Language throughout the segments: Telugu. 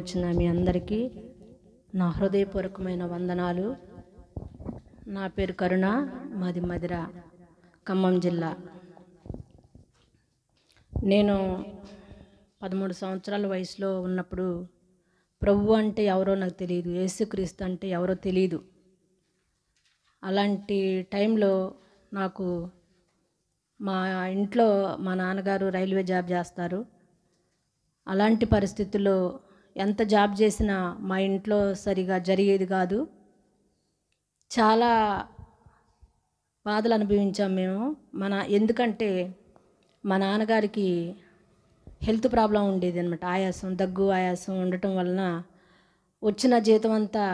వచ్చిన మీ అందరికీ నా హృదయపూర్వకమైన వందనాలు. నా పేరు కరుణ, మాది మదిర, ఖమ్మం జిల్లా. నేను 13 సంవత్సరాల వయసులో ఉన్నప్పుడు ప్రభు అంటే ఎవరో నాకు తెలియదు, యేసుక్రీస్తు అంటే ఎవరో తెలియదు. అలాంటి టైంలో నాకు మా ఇంట్లో మా నాన్నగారు రైల్వే జాబ్ చేస్తారు. అలాంటి పరిస్థితుల్లో ఎంత జాబ్ చేసినా మా ఇంట్లో సరిగా జరిగేది కాదు. చాలా బాధలు అనుభవించాం మేము. ఎందుకంటే మా నాన్నగారికి హెల్త్ ప్రాబ్లం ఉండేది అనమాట. ఆయాసం, దగ్గు, ఆయాసం ఉండటం వలన వచ్చిన జీతం అంతా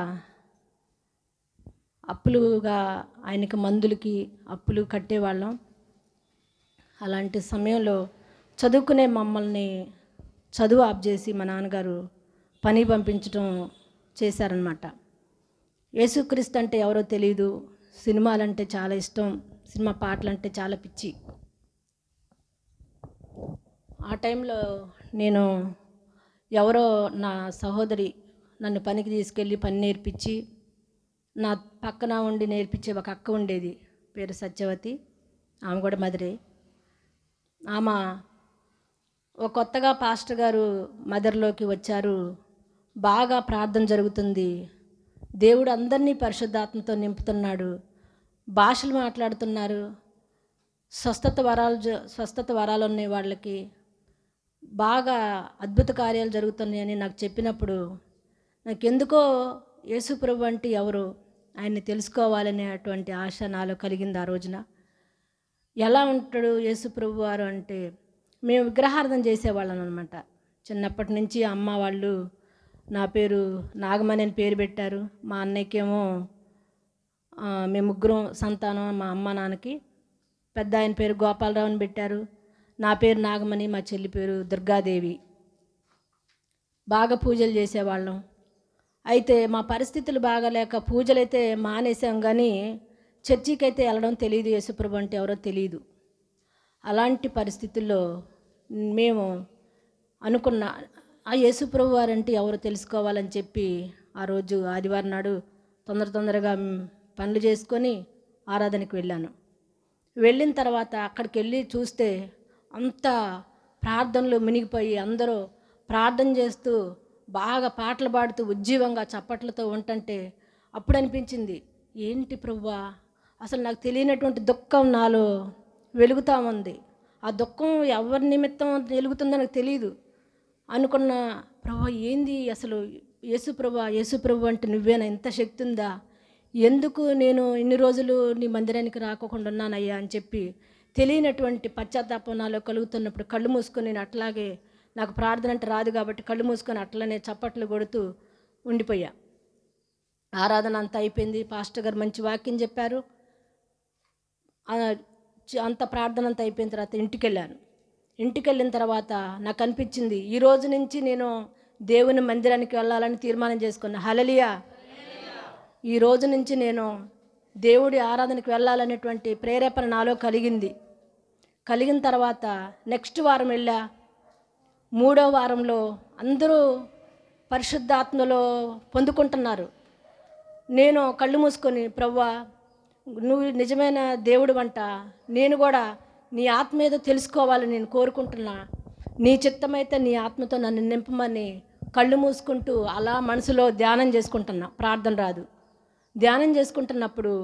అప్పులుగా ఆయనకి మందులకి అప్పులు కట్టేవాళ్ళం. అలాంటి సమయంలో చదువుకునే మమ్మల్ని చదువు ఆఫ్ చేసి మా నాన్నగారు పని పంపించడం చేశారనమాట. యేసుక్రీస్తు అంటే ఎవరో తెలియదు, సినిమాలంటే చాలా ఇష్టం, సినిమా పాటలంటే చాలా పిచ్చి. ఆ టైంలో నేను ఎవరో నా సహోదరి నన్ను పనికి తీసుకెళ్ళి పని నేర్పించి, నా పక్కన ఉండి నేర్పించే ఒక అక్క ఉండేది, పేరు సత్యవతి. ఆమె కూడా మదిరే. ఆమె కొత్తగా పాస్టర్ గారు మదర్లోకి వచ్చారు, బాగా ప్రార్థన జరుగుతుంది, దేవుడు అందరినీ పరిశుద్ధాత్మతో నింపుతున్నాడు, భాషలు మాట్లాడుతున్నారు, స్వస్థత వరాలు ఉన్నాయి వాళ్ళకి, బాగా అద్భుత కార్యాలు జరుగుతున్నాయని నాకు చెప్పినప్పుడు నాకెందుకో యేసుప్రభు అంటే ఎవరు, ఆయన్ని తెలుసుకోవాలనేటువంటి ఆశ నాలో కలిగింది. ఆ రోజున ఎలా ఉంటాడు యేసుప్రభు వారు అంటే, మేము విగ్రహార్థన చేసేవాళ్ళం అనమాట. చిన్నప్పటి నుంచి అమ్మ వాళ్ళు నా పేరు నాగమణి అని పేరు పెట్టారు. మా అన్నయ్యకేమో మేము ముగ్గురం సంతానం, మా అమ్మ నాన్నకి. పెద్ద ఆయన పేరు గోపాలరావు అని పెట్టారు. నా పేరు నాగమణి, మా చెల్లి పేరు దుర్గాదేవి. బాగా పూజలు చేసేవాళ్ళం. అయితే మా పరిస్థితులు బాగాలేక పూజలైతే మానేసాం, కానీ చర్చికి అయితే వెళ్ళడం తెలియదు, యేసుప్రభు అంటే ఎవరో తెలియదు. అలాంటి పరిస్థితుల్లో మేము అనుకున్న ఆ యేసుప్రభు వారంటే ఎవరో తెలుసుకోవాలని చెప్పి ఆ రోజు ఆదివారం నాడు తొందరగా పనులు చేసుకొని ఆరాధనకి వెళ్ళాను. వెళ్ళిన తర్వాత అక్కడికి వెళ్ళి చూస్తే అంత ప్రార్థనలు మునిగిపోయి అందరూ ప్రార్థన చేస్తూ బాగా పాటలు పాడుతూ ఉజ్జీవంగా చప్పట్లతో ఉంటుంటే అప్పుడు అనిపించింది, ఏంటి ప్రభువా, అసలు నాకు తెలియనటువంటి దుఃఖం నాలో వెలుగుతూ ఉంది. ఆ దుఃఖం ఎవరి నిమిత్తం వెలుగుతుందో నాకు తెలియదు. అనుకున్న, ప్రభు ఏంది అసలు, యేసుప్రభు అంటే నువ్వేనా, ఇంత శక్తి ఉందా, ఎందుకు నేను ఇన్ని రోజులు నీ మందిరానికి రాకుండా ఉన్నానయ్యా అని చెప్పి తెలియనటువంటి పశ్చాత్తాపం నాలో కలుగుతున్నప్పుడు కళ్ళు మూసుకొని నేను అట్లాగే, నాకు ప్రార్థన అంటే రాదు కాబట్టి కళ్ళు మూసుకొని అట్లనే చప్పట్లు కొడుతూ ఉండిపోయా. ఆరాధన అంతా అయిపోయింది. పాస్టర్ గారు మంచి వాక్యం చెప్పారు. అంత ప్రార్థన అంతా అయిపోయిన తర్వాత ఇంటికి వెళ్ళిన తర్వాత నాకు అనిపించింది, ఈ రోజు నుంచి నేను దేవుని మందిరానికి వెళ్ళాలని తీర్మానం చేసుకున్నా. హల్లెలూయా. ఈ రోజు నుంచి నేను దేవుడి ఆరాధనకి వెళ్ళాలనేటువంటి ప్రేరేపణ నాలో కలిగిన తర్వాత నెక్స్ట్ వారం వెళ్ళా. 3వ వారంలో అందరూ పరిశుద్ధాత్మలో పొందుకుంటున్నారు. నేను కళ్ళు మూసుకొని, ప్రభువా నువ్వు నిజమైన దేవుడు అంట, నేను కూడా నీ ఆత్మ ఏదో తెలుసుకోవాలని నేను కోరుకుంటున్నా, నీ చిత్తమైతే నీ ఆత్మతో నన్ను నింపమని కళ్ళు మూసుకుంటూ అలా మనసులో ధ్యానం చేసుకుంటున్నా. ప్రార్థన రాదు. ధ్యానం చేసుకుంటున్నప్పుడు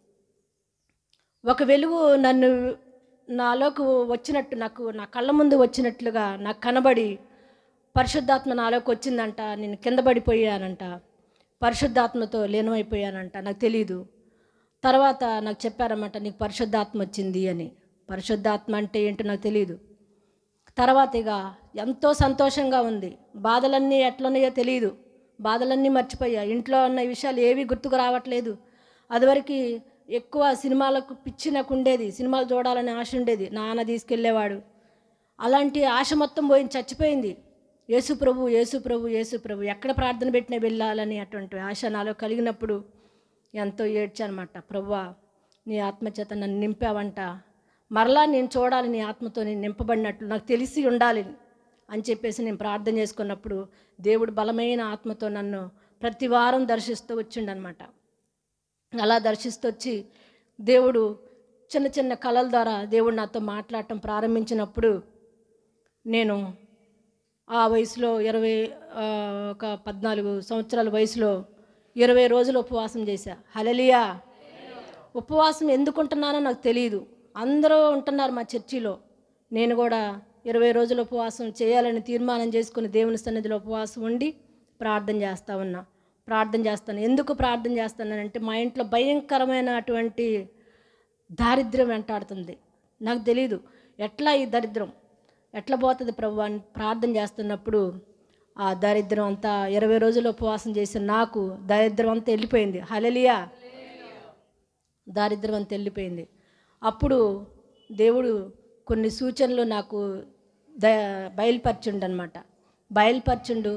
ఒక వెలుగు నాలోకి వచ్చినట్టు, నా కళ్ళ ముందు వచ్చినట్లుగా నాకు కనబడి, పరిశుద్ధాత్మ నాలోకి వచ్చిందంట. నేను కింద పడిపోయానంట, పరిశుద్ధాత్మతో లీనమైపోయానంట. నాకు తెలీదు. తర్వాత నాకు చెప్పారన్నమాట, నీకు పరిశుద్ధాత్మ వచ్చింది అని. పరిశుద్ధాత్మ అంటే ఏంటో నాకు తెలియదు. తర్వాత ఇక ఎంతో సంతోషంగా ఉంది. బాధలన్నీ ఎట్లున్నాయో తెలియదు, బాధలన్నీ మర్చిపోయా. ఇంట్లో ఉన్న విషయాలు ఏవి గుర్తుకు రావట్లేదు. అదివరకు ఎక్కువ సినిమాలకు పిచ్చి నాకు ఉండేది, సినిమాలు చూడాలని ఆశ ఉండేది, నాన్న తీసుకెళ్ళేవాడు. అలాంటి ఆశ మొత్తం పోయింది, చచ్చిపోయింది. యేసుప్రభు ఎక్కడ ప్రార్థన పెట్టినా వెళ్ళాలని అటువంటి ఆశ నాలో కలిగినప్పుడు ఎంతో ఏడ్చానమాట. ప్రభువా నీ ఆత్మచేత నన్ను నింపావంట, మరలా నేను చూడాలి నీ ఆత్మతో నేను నింపబడినట్లు, నాకు తెలిసి ఉండాలి అని చెప్పేసి నేను ప్రార్థన చేసుకున్నప్పుడు దేవుడు బలమైన ఆత్మతో నన్ను ప్రతి వారం దర్శిస్తూ వచ్చిండనమాట. అలా దర్శిస్తూ వచ్చి దేవుడు చిన్న చిన్న కళల ద్వారా దేవుడు నాతో మాట్లాడటం ప్రారంభించినప్పుడు నేను ఆ వయసులో 14 సంవత్సరాల వయసులో 20 రోజులు ఉపవాసం చేశా. హల్లెలూయా. ఉపవాసం ఎందుకుంటున్నానో నాకు తెలియదు. అందరూ ఉంటున్నారు మా చర్చిలో. నేను కూడా 20 రోజులు ఉపవాసం చేయాలని తీర్మానం చేసుకుని దేవుని సన్నిధిలో ఉపవాసం ఉండి ప్రార్థన చేస్తాను. ఎందుకు ప్రార్థన చేస్తానంటే మా ఇంట్లో భయంకరమైనటువంటి దారిద్ర్యం వెంటాడుతుంది. నాకు తెలీదు ఎట్లా ఈ దరిద్రం ఎట్లా పోతుంది ప్రభు అని ప్రార్థన చేస్తున్నప్పుడు ఆ దరిద్రం అంతా 20 రోజులు ఉపవాసం చేసిన నాకు దరిద్రం అంతా వెళ్ళిపోయింది. హల్లెలూయా. దారిద్ర్యం అంతా వెళ్ళిపోయింది. అప్పుడు దేవుడు కొన్ని సూచనలు నాకు బయలుపరిచిండు.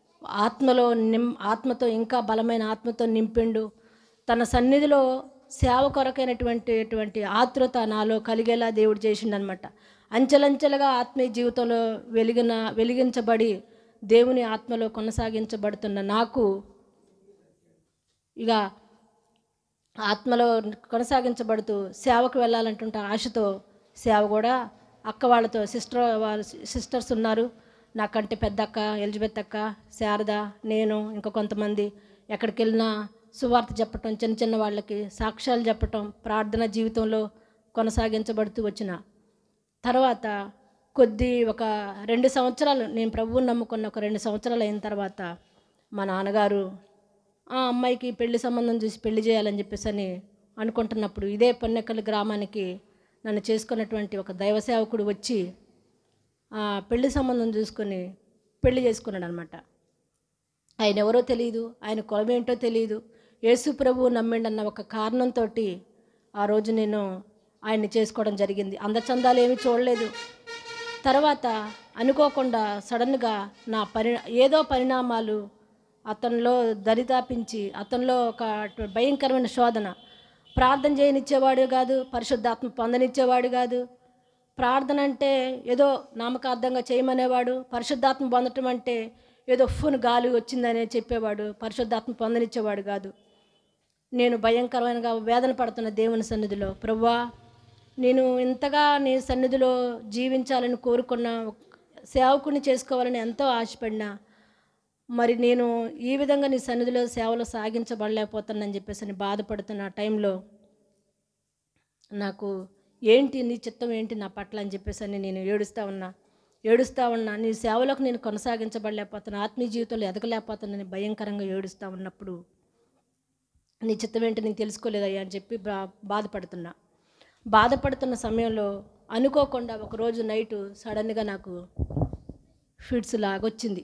ఆత్మతో ఇంకా బలమైన ఆత్మతో నింపిండు. తన సన్నిధిలో సేవ కొరకైనటువంటి ఆతృత నాలో కలిగేలా దేవుడు చేసిండనమాట. అంచెలంచెలుగా ఆత్మీయ జీవితంలో వెలిగించబడి దేవుని ఆత్మలో కొనసాగించబడుతున్న నాకు ఇక ఆత్మలో కొనసాగించబడుతూ సేవకు వెళ్ళాలంటుంటే ఆశతో సేవ కూడా అక్క వాళ్ళతో సిస్టర్స్ ఉన్నారు. నాకంటే పెద్ద అక్క ఎలిజబెత్ అక్క, శారద, నేను ఇంకా కొంతమంది ఎక్కడికి వెళ్ళినా సువార్త చెప్పటం, చిన్న చిన్న వాళ్ళకి సాక్ష్యాలు చెప్పటం, ప్రార్థన జీవితంలో కొనసాగించబడుతూ వచ్చిన తర్వాత ఒక 2 సంవత్సరాలు నేను ప్రభువుని నమ్ముకున్న ఒక 2 సంవత్సరాలు అయిన తర్వాత మా నాన్నగారు ఆ అమ్మాయికి పెళ్లి సంబంధం చూసి పెళ్లి చేయాలని చెప్పేసి అని అనుకుంటున్నప్పుడు ఇదే పొన్నెక్కల గ్రామానికి నన్ను చేసుకున్నటువంటి ఒక దైవ సేవకుడు వచ్చి పెళ్లి సంబంధం చూసుకొని పెళ్లి చేసుకున్నాడు అనమాట. ఆయన ఎవరో తెలియదు, ఆయన కులం ఏంటో తెలియదు. యేసు ప్రభువు నమ్మిండన్న ఒక కారణంతో ఆ రోజు నేను ఆయన్ని చేసుకోవడం జరిగింది. అందచందాలు ఏమీ చూడలేదు. తర్వాత అనుకోకుండా సడన్గా ఏదో పరిణామాలు అతనిలో దరిదాపించి అతనిలో ఒక భయంకరమైన శోధన. ప్రార్థన చేయనిచ్చేవాడు కాదు, పరిశుద్ధాత్మ పొందనిచ్చేవాడు కాదు. ప్రార్థన అంటే ఏదో నామకార్థంగా చేయమనేవాడు. పరిశుద్ధాత్మ పొందటం అంటే ఏదో గాలి వచ్చిందనే చెప్పేవాడు. పరిశుద్ధాత్మ పొందనిచ్చేవాడు కాదు. నేను భయంకరమైన వేదన పడుతున్న దేవుని సన్నిధిలో, ప్రభువా నేను ఇంతగా నీ సన్నిధిలో జీవించాలని కోరుకున్న, సేవకుని చేసుకోవాలని ఎంతో ఆశపడినా, మరి నేను ఈ విధంగా నీ సన్నిధిలో సేవలు సాగించబడలేకపోతానని చెప్పేసి అని బాధపడుతున్న టైంలో నాకు ఏంటి నీ చిత్తం ఏంటి నా పట్ల అని చెప్పేసి అని నేను ఏడుస్తూ ఉన్నా. నీ సేవలోకి నేను కొనసాగించబడలేకపోతున్నా, ఆత్మీయ జీవితంలో ఎదగలేకపోతున్నానని భయంకరంగా ఏడుస్తూ ఉన్నప్పుడు నీ చిత్తం ఏంటి నేను తెలుసుకోలేదయ్యా అని చెప్పి బాధపడుతున్న సమయంలో అనుకోకుండా ఒకరోజు నైటు సడన్గా నాకు ఫిట్స్ లాగొచ్చింది.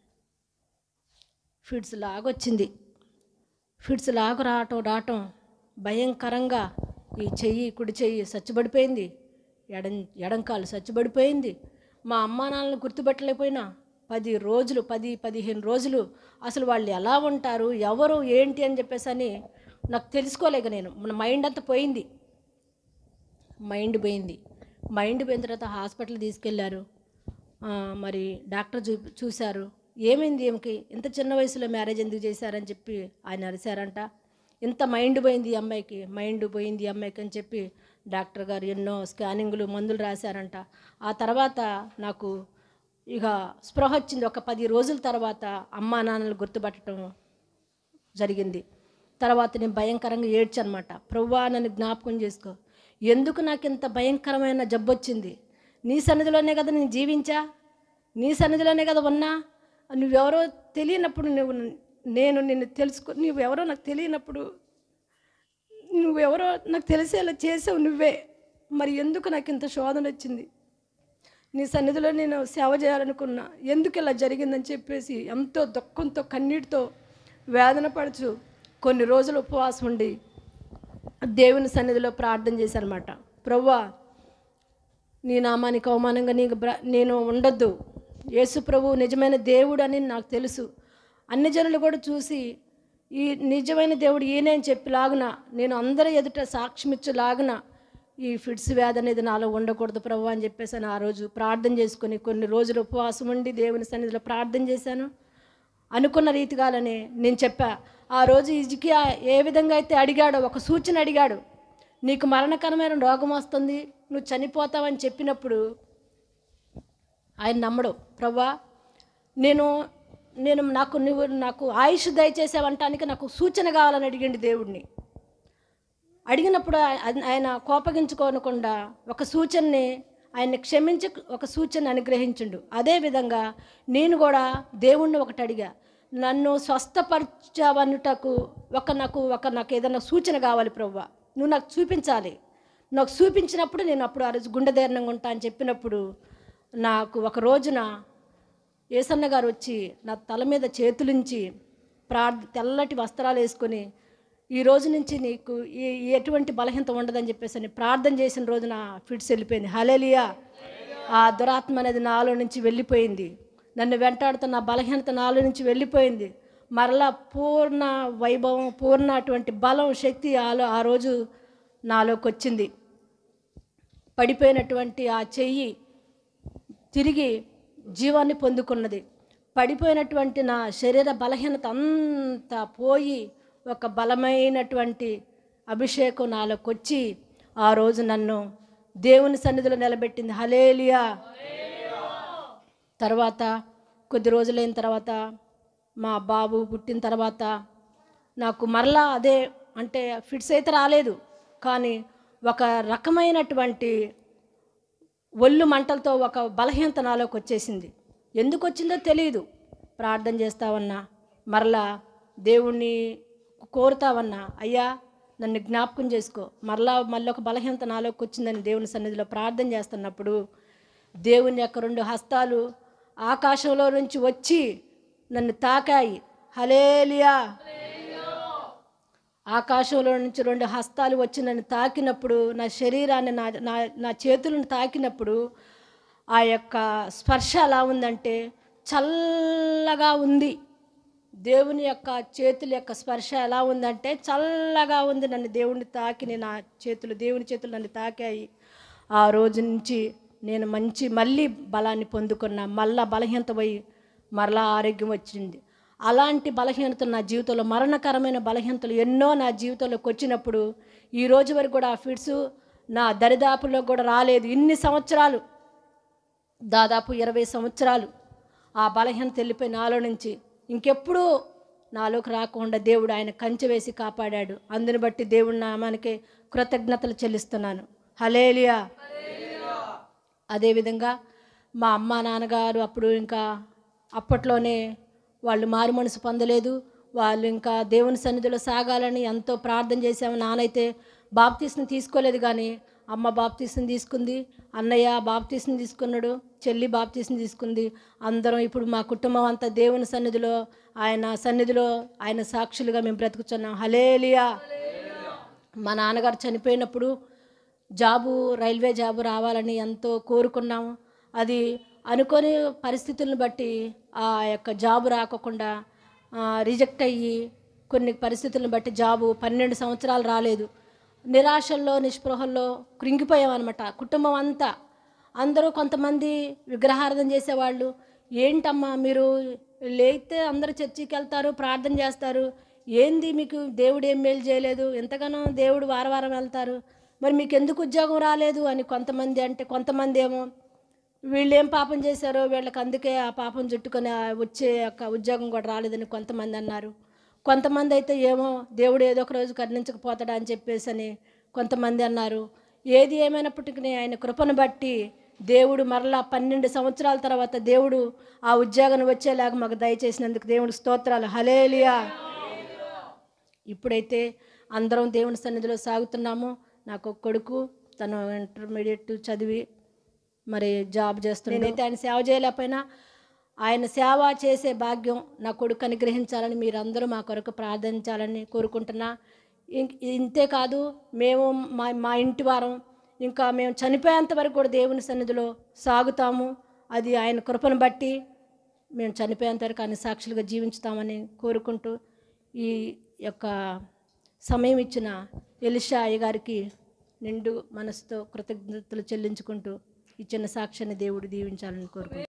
ఫిట్స్ రావటం భయంకరంగా ఈ కుడి చెయ్యి చచ్చుబడిపోయింది, ఎడంకాలు చచ్చుబడిపోయింది. మా అమ్మా నాన్నలను గుర్తుపెట్టలేకపోయినా 10-15 రోజులు అసలు వాళ్ళు ఎలా ఉంటారు, ఎవరు ఏంటి అని చెప్పేసి అని నాకు తెలుసుకోలేక మన మైండ్ అంతా పోయింది. మైండ్ పోయిన తర్వాత హాస్పిటల్ తీసుకెళ్లారు. మరి డాక్టర్ చూశారు. ఏమైంది ఈమెకి, ఇంత చిన్న వయసులో మ్యారేజ్ ఎందుకు చేశారని చెప్పి ఆయన అరిశారంట. ఇంత మైండ్ పోయింది ఈ అమ్మాయికి అని చెప్పి డాక్టర్ గారు ఎన్నో స్కానింగ్లు మందులు రాశారంట. ఆ తర్వాత నాకు ఇక స్పృహ వచ్చింది. ఒక 10 రోజుల తర్వాత అమ్మా నాన్నలు గుర్తుపట్టడం జరిగింది. తర్వాత నేను భయంకరంగా ఏడ్చనమాట. ప్రభువా నన్ను జ్ఞాపకం చేసుకో, ఎందుకు నాకు ఇంత భయంకరమైన జబ్బు వచ్చింది? నీ సన్నిధిలోనే కదా నేను జీవించా, నీ సన్నిధిలోనే కదా ఉన్నా. నువ్వెవరో తెలియనప్పుడు నేను నిన్ను నువ్వెవరో నాకు తెలియనప్పుడు నువ్వెవరో నాకు తెలిసేలా చేసావు నువ్వే. మరి ఎందుకు నాకు ఇంత శోధన వచ్చింది? నీ సన్నిధిలో నేను సేవ చేయాలనుకున్నా, ఎందుకు ఇలా జరిగిందని చెప్పేసి ఎంతో దుఃఖంతో కన్నీటితో వేదన పడుచు కొన్ని రోజులు ఉపవాసం ఉండి దేవుని సన్నిధిలో ప్రార్థన చేశానమాట. ప్రభువా నీ నామానికి అవమానంగా నేను ఉండొద్దు. యేసు ప్రభువు నిజమైన దేవుడు అని నాకు తెలుసు. అన్ని జనులు కూడా చూసి ఈ నిజమైన దేవుడు ఈయనే అని చెప్పిలాగున నేను అందరి ఎదుట సాక్ష్యమిచ్చేలాగున ఈ ఫిట్స్ వ్యాధి అనేది నాలో ఉండకూడదు ప్రభు అని చెప్పేసి ఆ రోజు ప్రార్థన చేసుకుని కొన్ని రోజులు ఉపవాసం ఉండి దేవుని సన్నిధిలో ప్రార్థన చేశాను. అనుకున్న రీతిగానే నేను చెప్పా. ఆ రోజు హిజ్కియా ఏ విధంగా అయితే అడిగాడో, ఒక సూచన అడిగాడు, నీకు మరణకరమైన రోగం వస్తుంది, నువ్వు చనిపోతావని చెప్పినప్పుడు ఆయన నమ్మడు. ప్రభా నేను నేను నాకు ఆయుష్ దయచేసావంటానికి నాకు సూచన కావాలని అడిగిండు దేవుడిని. అడిగినప్పుడు ఆయన కోపగించుకోనకుండా ఒక సూచనని ఆయన్ని క్షమించి ఒక సూచన అనుగ్రహించిండు. అదేవిధంగా నేను కూడా దేవుణ్ణి ఒకటి అడిగా, నన్ను స్వస్థపరచవనుటకు నాకు ఏదైనా సూచన కావాలి ప్రభువా, నువ్వు నాకు చూపించాలి. నాకు చూపించినప్పుడు నేను అప్పుడు ఆ రోజు గుండె ధైర్యంగా ఉంటా అని చెప్పినప్పుడు నాకు ఒక రోజున ఏసన్న గారు వచ్చి నా తల మీద చేతులుంచి తెల్లటి వస్త్రాలు వేసుకొని, ఈ రోజు నుంచి నీకు ఎటువంటి బలహీనత ఉండదని చెప్పేసి అని ప్రార్థన చేసిన రోజున ఫిట్స్ వెళ్ళిపోయింది. హల్లెలూయా. ఆ దురాత్మ అనేది నాలో నుంచి వెళ్ళిపోయింది. నన్ను వెంటాడుతున్న బలహీనత నాలో నుంచి వెళ్ళిపోయింది. మరలా పూర్ణ వైభవం, పూర్ణ అటువంటి బలం, శక్తి ఆ రోజు నాలోకి వచ్చింది. పడిపోయినటువంటి ఆ చెయ్యి తిరిగి జీవాన్ని పొందుకున్నది. పడిపోయినటువంటి నా శరీర బలహీనత అంతా పోయి ఒక బలమైనటువంటి అభిషేకం నాలోకి వచ్చి ఆ రోజు నన్ను దేవుని సన్నిధిలో నిలబెట్టింది. హల్లెలూయా. తర్వాత కొద్ది రోజులైన తర్వాత మా బాబు పుట్టిన తర్వాత నాకు మరలా అదే, అంటే ఫిట్స్ అయితే రాలేదు, కానీ ఒక రకమైనటువంటి ఒళ్ళు మంటలతో ఒక బలహీనత నాలోకి వచ్చేసింది. ఎందుకు వచ్చిందో తెలియదు. ప్రార్థన చేస్తావన్నా, మరలా దేవుణ్ణి కోరుతావన్నా, అయ్యా నన్ను జ్ఞాపకం చేసుకో, మళ్ళీ ఒక బలహీనత నాలోకి వచ్చిందని దేవుని సన్నిధిలో ప్రార్థన చేస్తున్నప్పుడు దేవుని యొక్క 2 హస్తాలు ఆకాశంలో నుంచి వచ్చి నన్ను తాకాయి. హల్లెలూయా. ఆకాశంలో నుంచి 2 హస్తాలు వచ్చి నన్ను తాకినప్పుడు, నా శరీరాన్ని నా చేతులను తాకినప్పుడు ఆ యొక్క స్పర్శ ఎలా ఉందంటే చల్లగా ఉంది. దేవుని యొక్క చేతుల యొక్క స్పర్శ ఎలా ఉందంటే చల్లగా ఉంది. నన్ను దేవుని తాకి నా చేతులు, దేవుని చేతులు నన్ను తాకాయి. ఆ రోజు నుంచి నేను మళ్ళీ బలాన్ని పొందుకున్నా. మళ్ళా బలహీనత పోయి మరలా ఆరోగ్యం వచ్చింది. అలాంటి బలహీనతలు నా జీవితంలో, మరణకరమైన బలహీనతలు ఎన్నో నా జీవితంలోకి వచ్చినప్పుడు ఈ రోజు వరకు కూడా ఆ ఫిట్స్ నా దరిదాపుల్లో కూడా రాలేదు. ఇన్ని సంవత్సరాలు, దాదాపు 20 సంవత్సరాలు ఆ బలహీనత వెళ్ళిపోయి నాలో నుంచి ఇంకెప్పుడూ నాలోకి రాకుండా దేవుడు ఆయన కంచె వేసి కాపాడాడు. అందుని బట్టి దేవుడి నామానికి కృతజ్ఞతలు చెల్లిస్తున్నాను. హల్లెలూయా. అదేవిధంగా మా అమ్మ నాన్నగారు అప్పుడు ఇంకా అప్పట్లోనే వాళ్ళు మారు మనసు పొందలేదు. వాళ్ళు ఇంకా దేవుని సన్నిధిలో సాగాలని ఎంతో ప్రార్థన చేశాము. నానైతే బాప్తీసం తీసుకోలేదు, కానీ అమ్మ బాప్తీసం తీసుకుంది, అన్నయ్య బాప్తీసం తీసుకున్నాడు, చెల్లి బాప్తీసం తీసుకుంది. అందరం ఇప్పుడు మా కుటుంబం అంతా దేవుని సన్నిధిలో, ఆయన సాక్షులుగా మేము బ్రతుకుతున్నాం. హల్లెలూయా. మా నాన్నగారు చనిపోయినప్పుడు రైల్వే జాబు రావాలని ఎంతో కోరుకున్నాము. అది అనుకోని పరిస్థితులను బట్టి ఆ యొక్క జాబు రాకుండా రిజెక్ట్ అయ్యి, కొన్ని పరిస్థితులను బట్టి జాబు 12 సంవత్సరాలు రాలేదు. నిరాశల్లో, నిస్పృహల్లో కృంగిపోయామన్నమాట కుటుంబం అంతా. అందరూ కొంతమంది విగ్రహారాధన చేసేవాళ్ళు, ఏంటమ్మా మీరు లేతే అందరూ చర్చికి వెళ్తారు, ప్రార్థన చేస్తారు, ఏంది మీకు దేవుడు ఏం మేలు చేయలేదు, ఎంతగానో దేవుడు వారం వెళ్తారు, మరి మీకు ఎందుకు ఉద్యోగం రాలేదు అని కొంతమంది అంటే, కొంతమంది ఏమో వీళ్ళు ఏం పాపం చేశారో వీళ్ళకి అందుకే ఆ పాపం చుట్టుకొని వచ్చే యొక్క ఉద్యోగం కూడా రాలేదని కొంతమంది అన్నారు. కొంతమంది అయితే ఏమో దేవుడు ఏదో ఒక రోజు కరుణించకపోతాడా అని చెప్పేసి అని కొంతమంది అన్నారు. ఏది ఏమైనప్పటికీ ఆయన కృపను బట్టి దేవుడు మరలా 12 సంవత్సరాల తర్వాత దేవుడు ఆ ఉద్యోగాన్ని వచ్చేలాగా మాకు దయచేసినందుకు దేవుడికి స్తోత్రాలు. హల్లెలూయా. ఇప్పుడైతే అందరం దేవుని సన్నిధిలో సాగుతున్నాము. నాకు ఒక కొడుకు, తను ఇంటర్మీడియట్ చదివి మరి జాబ్ చేస్తున్నాడు. నేనైతే ఆయన సేవ చేయలేకపోయినా ఆయన సేవ చేసే భాగ్యం నా కొడుకు అనుగ్రహించాలని మీరందరూ మా కొరకు ప్రార్థించాలని కోరుకుంటున్నా. ఇంతే కాదు, మేము మా ఇంటి వారం ఇంకా మేము చనిపోయేంత వరకు కూడా దేవుని సన్నిధిలో సాగుతాము. అది ఆయన కృపను బట్టి మేము చనిపోయేంత వరకు ఆయన సాక్షులుగా జీవించుతామని కోరుకుంటూ ఈ యొక్క సమయం ఇచ్చిన ఎలీషా అయ్య గారికి నిండు మనసుతో కృతజ్ఞతలు చెల్లించుకుంటూ ఈ చిన్న సాక్ష్యాన్ని దేవుడు దీవించాలని కోరుకుంటున్నాను.